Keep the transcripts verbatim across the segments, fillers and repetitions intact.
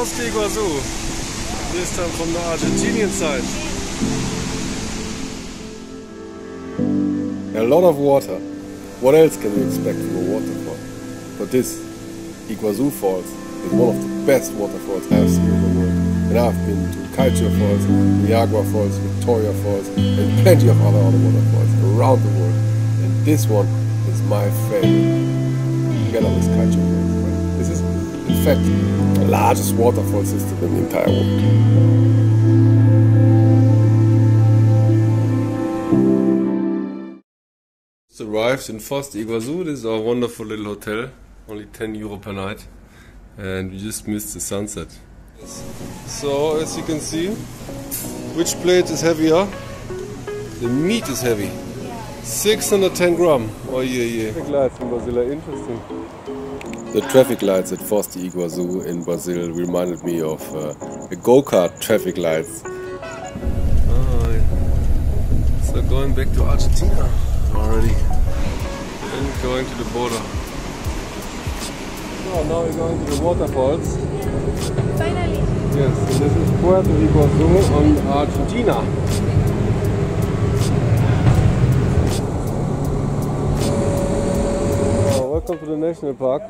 Foz do Iguaçu, this time from the Argentinian side. A lot of water. What else can you expect from a waterfall? But this Iguazu Falls is one of the best waterfalls I've seen in the world. And I've been to Calcio Falls, Niagara Falls, Victoria Falls, and plenty of other other waterfalls around the world. And this one is my favorite. Together with Calcio Falls. This is, in fact, the largest waterfall system in the entire world. Arrived in Foz do Iguaçu. This is our wonderful little hotel, only ten euro per night, and we just missed the sunset. So as you can see, which plate is heavier? The meat is heavy, six hundred ten gram. Oh yeah, yeah. Traffic lights in Brazil are interesting. The traffic lights at Foz do Iguaçu in Brazil reminded me of uh, a go-kart traffic lights. Oh, yeah. So going back to Argentina already. And going to the border. So now we're going to the waterfalls. Finally. Yes, and this is Puerto Iguaçu on Argentina. Oh, welcome to the national park.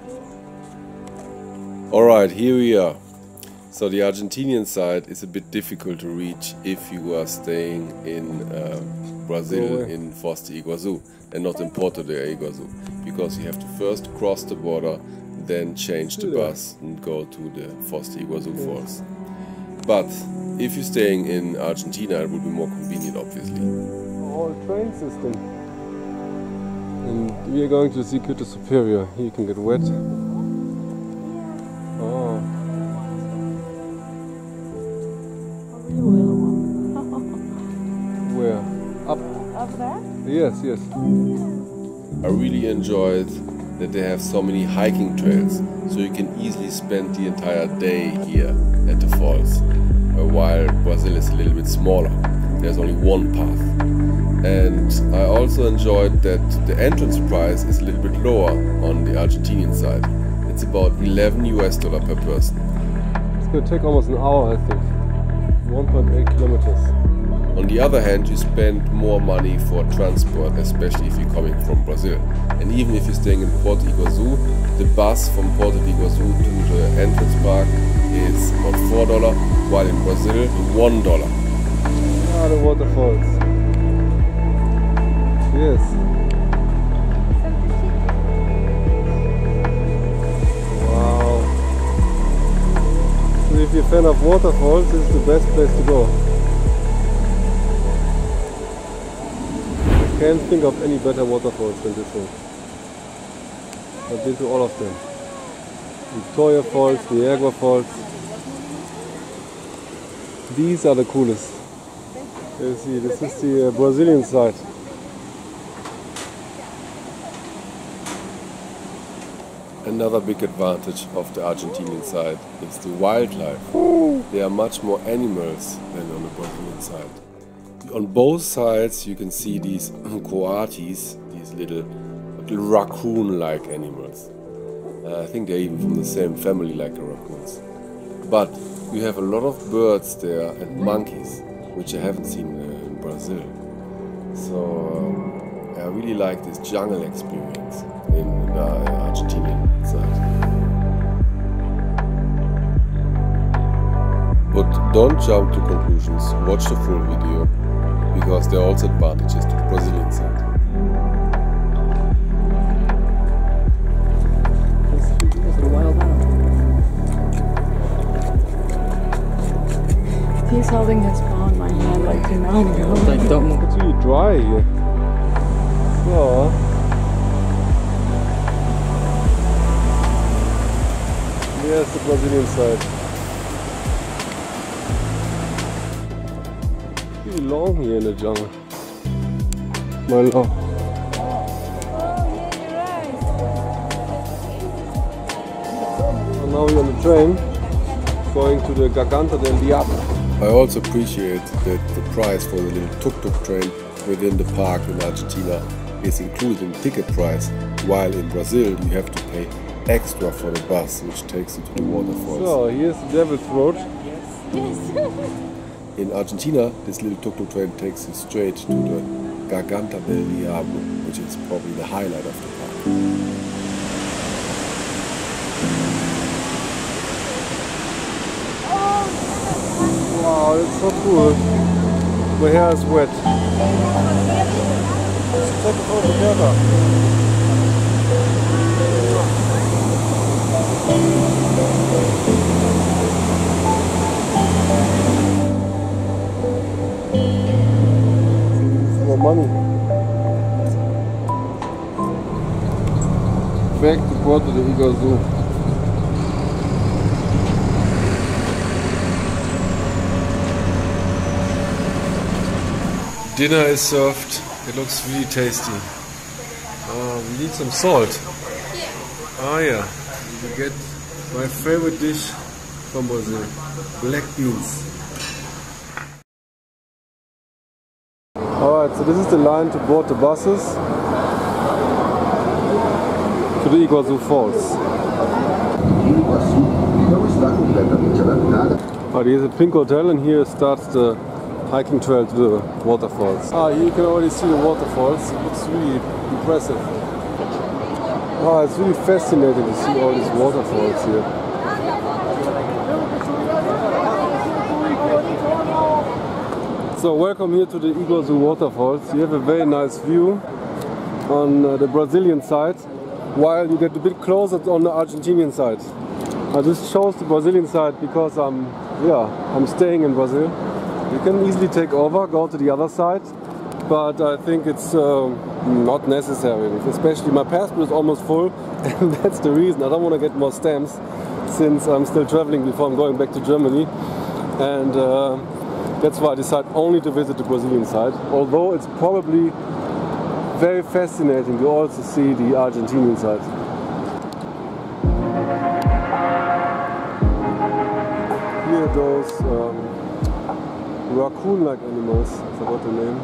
Alright, here we are. So the Argentinian side is a bit difficult to reach if you are staying in uh, Brazil, in Foz do Iguaçu, and not in Porto de Iguaçu, because you have to first cross the border, then change the bus and go to the Foz do Iguaçu Falls. But if you're staying in Argentina, it would be more convenient, obviously. A whole train system. And we are going to Circuito Superior. Here you can get wet. Oh. Where? Up. Up there? Yes, yes. I really enjoyed that they have so many hiking trails, so you can easily spend the entire day here at the falls. While Brazil is a little bit smaller, there's only one path. And I also enjoyed that the entrance price is a little bit lower on the Argentinian side. It's about eleven US dollar per person. It's going to take almost an hour, I think. one point eight kilometers. On the other hand, you spend more money for transport, especially if you're coming from Brazil. And even if you're staying in Porto Iguaçu, the bus from Porto Iguaçu to the entrance park is about four dollars, while in Brazil, one dollar. Ah, the waterfalls. Yes. Wow. So if you're a fan of waterfalls, this is the best place to go. I can't think of any better waterfalls than this one. I've been to all of them. Victoria Falls, Niagara Falls. These are the coolest. You see, this is the uh, Brazilian side. Another big advantage of the Argentinian side is the wildlife. There are much more animals than on the Brazilian side. On both sides you can see these coatis, these little, little raccoon-like animals. Uh, I think they're even from the same family like the raccoons. But you have a lot of birds there and monkeys, which I haven't seen uh, in Brazil. So um, I really like this jungle experience in the uh, Argentinian side. But don't jump to conclusions, watch the full video, because there are also advantages to the Brazilian side. This is a wild animal. He's holding his paw in my hand like, do not go. Like, don't move. It's really dry here. So, there's the Brazilian side. Pretty long here in the jungle. My love. And now we're on the train going to the Garganta del Diablo. I also appreciate that the price for the little tuk-tuk train within the park in Argentina is included in the ticket price, while in Brazil you have to pay extra for the bus, which takes you to the waterfalls. So, here's the Devil's Road. In Argentina, this little tuk-tuk train takes you straight to the Garganta del Diablo, which is probably the highlight of the park. Wow, it's so cool. My hair is wet. Let's take a photo together. For money. Back to Puerto de Iguazú. Dinner is served. It looks really tasty. Uh, we need some salt. Ah yeah, you get my favorite dish from Brazil, black beans. Alright, so this is the line to board the buses to the Iguazú Falls. Alright, here's a pink hotel and here starts the hiking trail to the waterfalls. Ah, here you can already see the waterfalls. It looks really impressive. Ah, it's really fascinating to see all these waterfalls here. So welcome here to the Iguazú waterfalls. You have a very nice view on uh, the Brazilian side, while you get a bit closer on the Argentinian side. Now this shows the Brazilian side because I'm, yeah, I'm staying in Brazil. You can easily take over, go to the other side, but I think it's uh, not necessary. Especially my passport is almost full, and that's the reason. I don't want to get more stamps since I'm still traveling before I'm going back to Germany, and uh, that's why I decided only to visit the Brazilian side. Although it's probably very fascinating to also see the Argentinian side. Here are those um, raccoon-like animals, I forgot the name.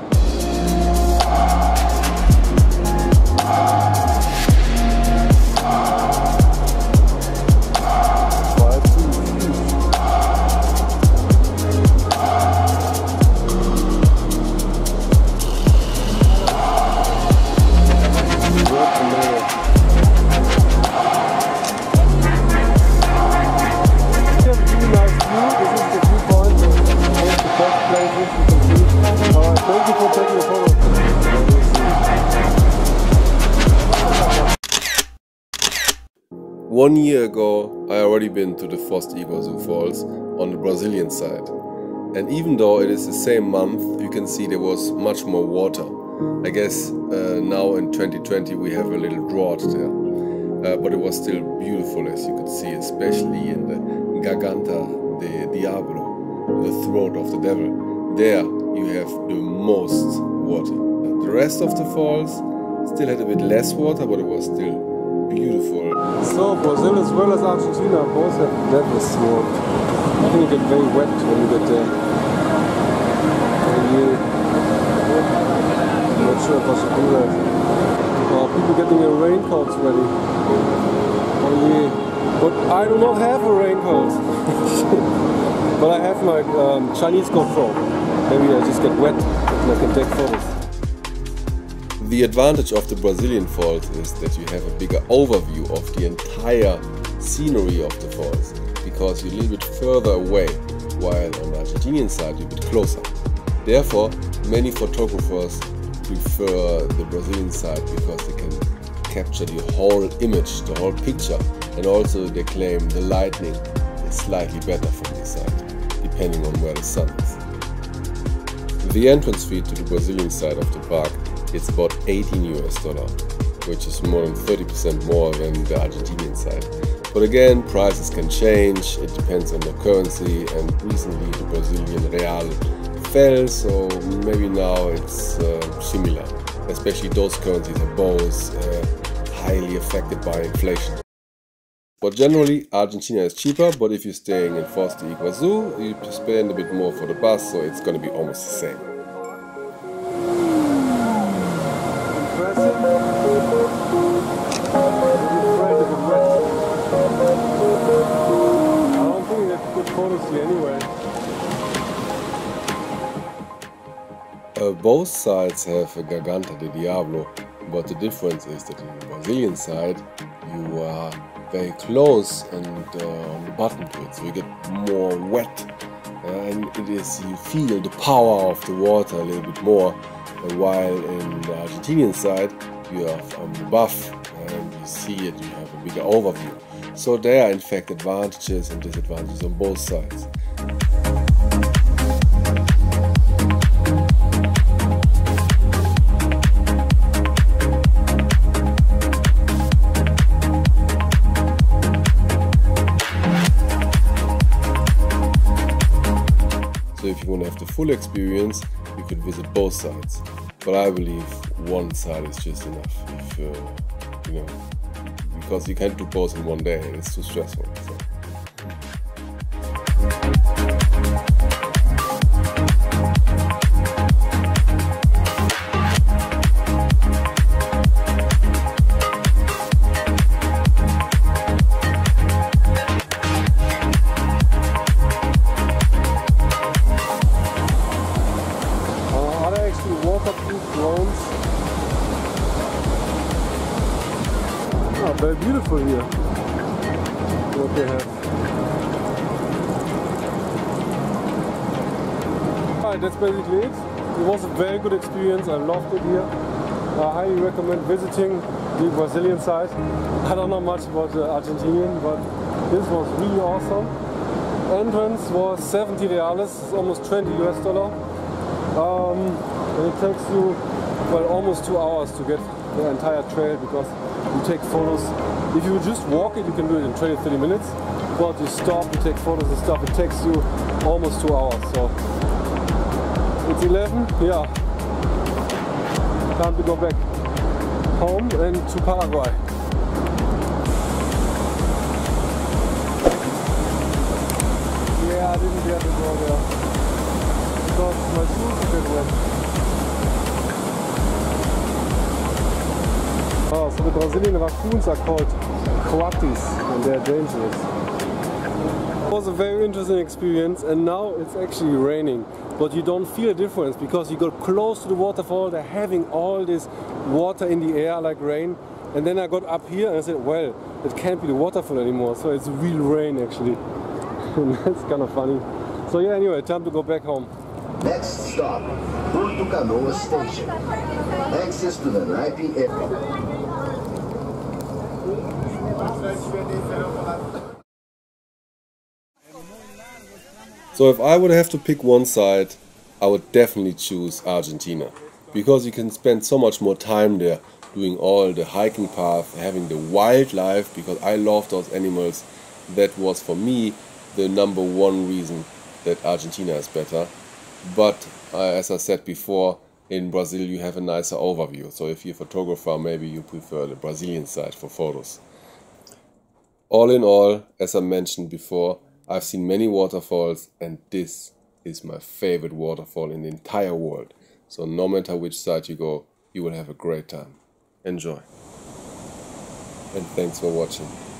One year ago, I already been to the Foz do Iguazú Falls on the Brazilian side. And even though it is the same month, you can see there was much more water. I guess uh, now in twenty twenty we have a little drought there. Uh, but it was still beautiful, as you could see, especially in the Garganta de Diablo, the throat of the devil. There you have the most water. The rest of the falls still had a bit less water, but it was still beautiful. So Brazil as well as Argentina both have devil's throat. I think you get very wet when you get there. And you, I'm not sure if I should do that. Oh, people getting their raincoats ready. Oh yeah. But I do not have a raincoat. But I have my um, Chinese GoPro. Maybe I just get wet and I can take photos. The advantage of the Brazilian falls is that you have a bigger overview of the entire scenery of the falls, because you're a little bit further away, while on the Argentinian side you're a bit closer. Therefore, many photographers prefer the Brazilian side because they can capture the whole image, the whole picture, and also they claim the lighting is slightly better from this side, depending on where the sun is. The entrance fee to the Brazilian side of the park, it's about eighteen U S dollar, which is more than thirty percent more than the Argentinian side. But again, prices can change, it depends on the currency, and recently the Brazilian real fell, so maybe now it's uh, similar. Especially those currencies are both uh, highly affected by inflation. But generally, Argentina is cheaper, but if you're staying in Foz do Iguazú, you spend a bit more for the bus, so it's going to be almost the same. Impressive. privacy anyway. Uh, both sides have a Garganta de Diablo, but the difference is that in the Brazilian side you are very close and uh, on the bottom to it, so you get more wet, uh, and it is, you feel the power of the water a little bit more, uh, while in the Argentinian side you are on the buff and you see it, you have a bigger overview. So there are in fact advantages and disadvantages on both sides. So if you want to have the full experience, you could visit both sides. But I believe one side is just enough, if, uh, you know, because you can't do both in one day, it's too stressful. So. Waterproof drones. Oh, very beautiful here. What they have. Alright, that's basically it. It was a very good experience. I loved it here. I highly recommend visiting the Brazilian side. I don't know much about the Argentinian, but this was really awesome. Entrance was seventy reales, it's almost twenty U S dollar. Um, and it takes you, well, almost two hours to get the entire trail, because you take photos. If you just walk it, you can do it in twenty to thirty minutes. But you stop, you take photos and stuff, it takes you almost two hours. So it's eleven, yeah. Time to go back home and to Paraguay. Yeah, I didn't get to go there because my shoes are a bit wet. Oh, so the Brazilian raccoons are called coatis and they're dangerous. It was a very interesting experience, and now it's actually raining. But you don't feel a difference because you got close to the waterfall, they're having all this water in the air like rain. And then I got up here and I said, well, it can't be the waterfall anymore, so it's real rain actually. That's kind of funny. So yeah, anyway, time to go back home. Next stop, Porto Canoas Station. Access to the Naipe Airport. So if I would have to pick one side, I would definitely choose Argentina, because you can spend so much more time there doing all the hiking path, having the wildlife, because I love those animals. That was for me the number one reason that Argentina is better. But uh, as I said before, in Brazil you have a nicer overview, so if you're a photographer, maybe you prefer the Brazilian side for photos. All in all, as I mentioned before, I've seen many waterfalls, and this is my favorite waterfall in the entire world. So no matter which side you go, you will have a great time. Enjoy. And thanks for watching.